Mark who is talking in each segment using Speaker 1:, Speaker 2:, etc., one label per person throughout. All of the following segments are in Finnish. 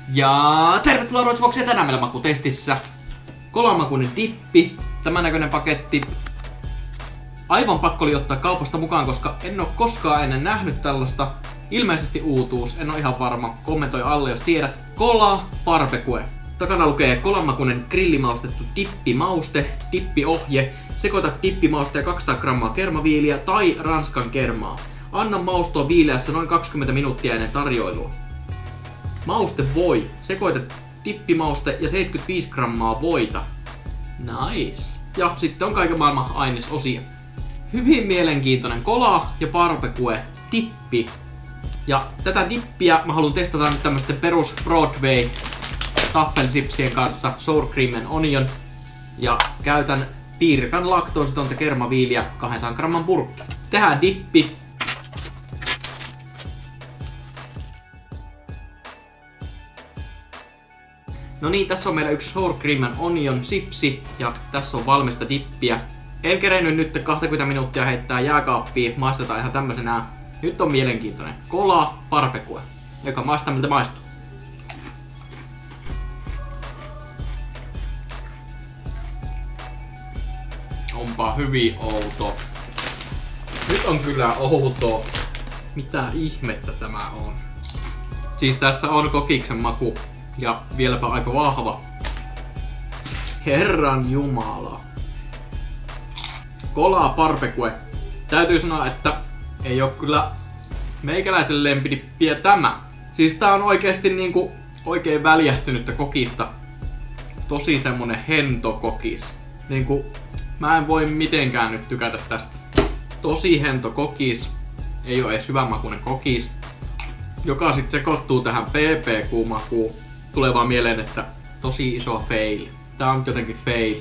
Speaker 1: Ja tervetuloa Roitsvoksiin, tänään meillä makutestissä kolamakuinen dippi, tämän näköinen paketti. Aivan pakko oli ottaa kaupasta mukaan, koska en oo koskaan ennen nähnyt tällaista. Ilmeisesti uutuus, en oo ihan varma. Kommentoi alle jos tiedät. Kola barbecue. Takana lukee kolamakuinen grillimaustettu dippimauste, dippiohje. Sekoita dippimauste ja 200 grammaa kermaviiliä tai ranskan kermaa. Anna maustua viileässä noin 20 minuuttia ennen tarjoilua. Maustevoi. Sekoita dippimauste ja 75 grammaa voita. Nice. Ja sitten on kaiken maailman ainesosia. Hyvin mielenkiintoinen kola ja barbecue dippi. Ja tätä dippiä mä haluan testata nyt tämmösten perus Broadway taffelsipsien kanssa, sour cream and onion. Ja käytän piirikan laktoositonta kermaviiliä 200 gramman purkki. Tehdään dippi. No niin, tässä on meillä yksi sour cream and onion sipsi ja tässä on valmista dippiä. En kerennyt nyt 20 minuuttia heittää jääkaappiin, maistetaan ihan tämmösenä. Nyt on mielenkiintoinen kola barbecue, joka maistaa miltä maistuu. Onpa hyvin outo. Nyt on kyllä outo. Mitä ihmettä tämä on? Siis tässä on kokiksen maku. Ja vieläpä aika vahva. Herran jumala. Kola barbecue. Täytyy sanoa, että ei oo kyllä meikäläisen lempidippiä tämä. Siis tää on oikeesti niinku oikein väljähtynyttä kokista. Tosi semmonen hento kokis. Niinku mä en voi mitenkään nyt tykätä tästä. Tosi hento kokis. Ei oo edes hyvänmakuinen kokis. Joka sit sekoittuu tähän PPQ-makuun. Tulee vaan mieleen, että tosi iso fail. Tää on jotenkin fail.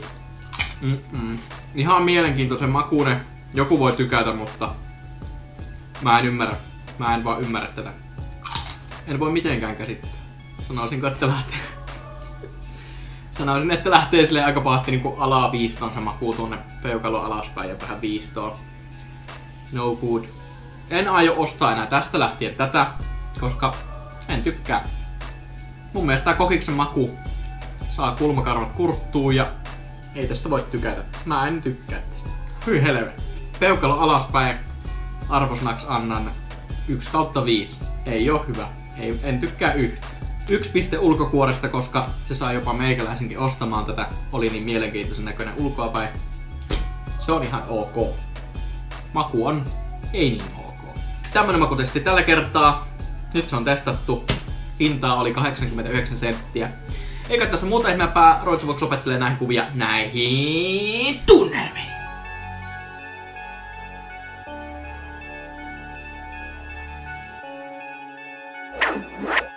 Speaker 1: Ihan mielenkiintoisen makuinen. Joku voi tykätä, mutta mä en ymmärrä. Mä en vaan ymmärrä tätä. En voi mitenkään käsittää. Sanoisinko, että lähtee. Sanoisin, että lähtee silleen aika pahasti niinku alaviistoon se makuu tuonne peukalon alaspäin ja vähän viistoon. No good. En aio ostaa enää tästä lähtien tätä, koska en tykkää. Mun mielestä tää kokiksen maku saa kulmakarvat kurttuu ja ei tästä voi tykätä. Mä en tykkää tästä. Hyi helvet. Peukalo alaspäin. Arvosanaksi annan 1/5. Ei oo hyvä. En tykkää yhtä. 1 piste ulkokuoresta, koska se saa jopa meikäläisenkin ostamaan tätä. Oli niin mielenkiintoisen näköinen ulkoapäin. Se on ihan ok. Maku on ei niin ok. Tämmönen makutesti tällä kertaa. Nyt se on testattu. Hintaa oli 89 senttiä. Eikä tässä muuta ihmeempää. Roitsvox lopettelee näihin kuvia näihin tunnelmiin.